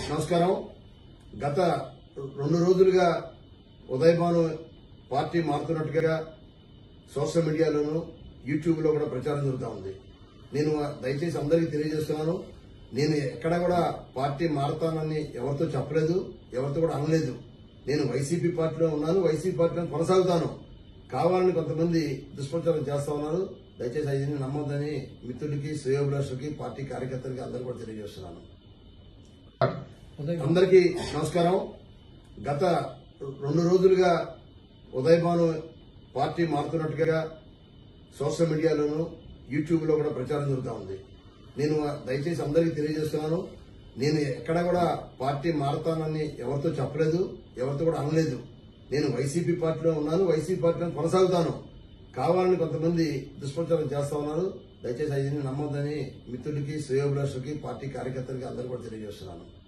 నమస్కారం. గత 2 రోజులుగా ఉదయభాను పార్టీ మారుతున్నట్టుగా సోషల్ మీడియాలోనూ యూట్యూబ్ లో కూడా ప్రచారం జరుగుతూ ఉంది. నేను దయచేసి అందరికీ తెలియజేస్తున్నాను, నేను ఎక్కడ కూడా పార్టీ మారతానని ఎవరితో చెప్పలేదు, ఎవరితో కూడా అనలేదు. నేను వైసీపీ పార్టీలో ఉన్నాను, వైసీపీ పార్టీలో కొనసాగుతాను. కావాలని కొంతమంది దుష్ప్రచారం చేస్తా ఉన్నారు. దయచేసి అవన్నీ నమ్మొద్దని మిత్రులకి, శ్రేయోభిలాషులకి, పార్టీ కార్యకర్తలకి అందరూ కూడా తెలియజేస్తున్నాను. అందరికీ నమస్కారం. గత 2 రోజులుగా ఉదయభాను పార్టీ మారుతున్నట్టుగా సోషల్ మీడియాలోనూ యూట్యూబ్ లో కూడా ప్రచారం జరుగుతూ ఉంది. నేను దయచేసి అందరికీ తెలియజేస్తున్నాను, నేను ఎక్కడ కూడా పార్టీ మారతానని ఎవరితో చెప్పలేదు, ఎవరితో కూడా అనలేదు. నేను వైసీపీ పార్టీలో ఉన్నాను, వైసీపీ పార్టీలో కొనసాగుతాను. కావాలని కొంతమంది దుష్ప్రచారం చేస్తా ఉన్నారు. దయచేసి అవన్నీ నమ్మొద్దని మిత్రులకి, శ్రేయోభిలాషులకి, పార్టీ కార్యకర్తలకి అందరూ కూడా తెలియజేస్తున్నాను.